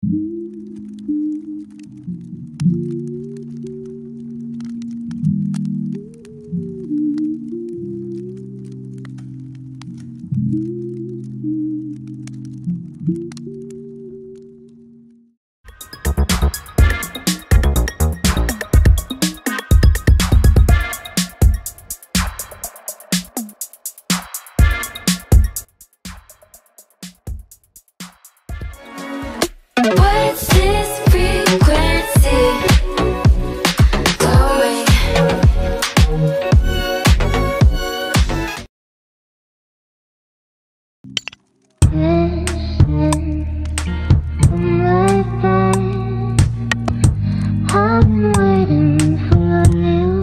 What's this frequency going? I've been waiting for you.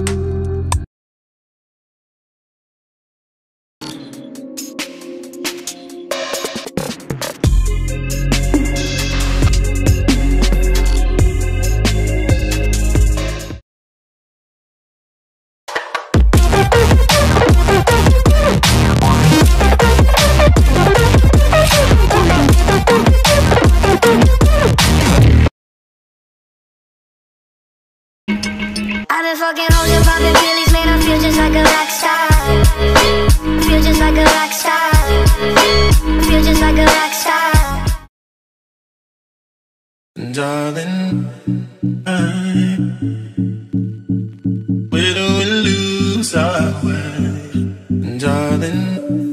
I've been fucking hoes and popping pillies, man, I feel just like a rock star. Feel just like a rock star. Feel just like a rock star. Darling, where do we lose our way? Darling,